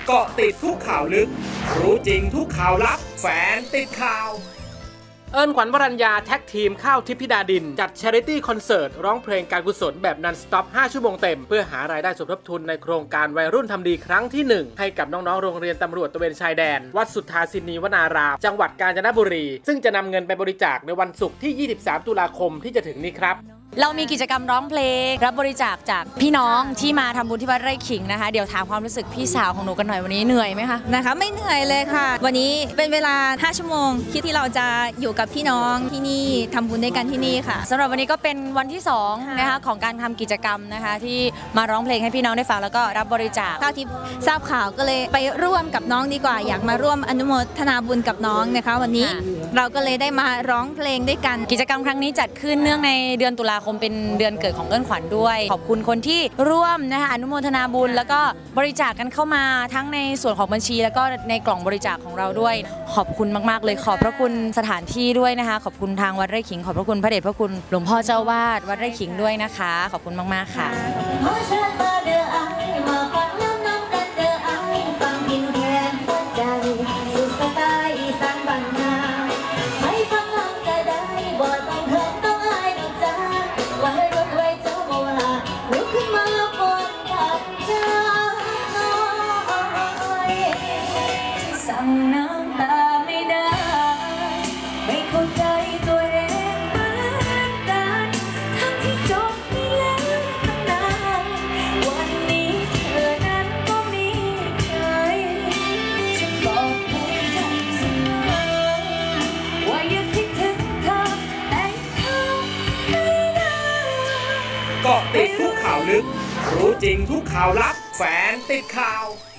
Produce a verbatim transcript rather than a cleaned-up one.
เกาะติดทุกข่าวลึกรู้จริงทุกข่าวลับแฟนติดข่าวเอิญขวัญวรัญญาแท็กทีมข้าวทิพย์ธิดาดินจัด Charity Concert ร้องเพลงการกุศลแบบนันสต็อปห้าชั่วโมงเต็มเพื่อหารายได้สมทบทุนในโครงการวัยรุ่นทำดีครั้งที่หนึ่งให้กับน้องๆโรงเรียนตำรวจตระเวนชายแดนวัดสุทธาสินีวนารามจังหวัดกาญจนบุรีซึ่งจะนำเงินไปบริจาคในวันศุกร์ที่ยี่สิบสามตุลาคมที่จะถึงนี้ครับเรามีกิจกรรมร้องเพลงรับบริจาคจากพี่น้องที่มาทำบุญที่วัดไร่ขิงนะคะเดี๋ยวถามความรู้สึกพี่สาวของหนูกันหน่อยวันนี้เหนื่อยไหมคะนะคะไม่เหนื่อยเลยค่ะวันนี้เป็นเวลาห้าชั่วโมงที่ที่เราจะอยู่กับพี่น้องที่นี่ทำบุญด้วยกันที่นี่ค่ะสำหรับวันนี้ก็เป็นวันที่สองนะคะของการทำกิจกรรมนะคะที่มาร้องเพลงให้พี่น้องได้ฟังแล้วก็รับบริจาคข้าวทิพย์ทราบข่าวก็เลยไปร่วมกับน้องดีกว่าอยากมาร่วมอนุโมทนาบุญกับน้องนะคะวันนี้เราก็เลยได้มาร้องเพลงด้วยกันกิจกรรมครั้งนี้จัดขึ้นเนื่องในเดือนตุลาคมเป็นเดือนเกิดของเอิ้นขวัญด้วยขอบคุณคนที่ร่วมนะคะอนุโมทนาบุญแล้วก็บริจาคกันเข้ามาทั้งในส่วนของบัญชีแล้วก็ในกล่องบริจาคของเราด้วยขอบคุณมากๆเลยขอบพระคุณสถานที่ด้วยนะคะขอบคุณทางวัดไร่ขิงขอบพระคุณพระเดชพระคุณหลวงพ่อเจ้าวาดวัดไร่ขิงด้วยนะคะขอบคุณมากๆค่ะเกาะติดทุกข่าวลึกรู้จริงทุกข่าวลับแฟนติดข่าว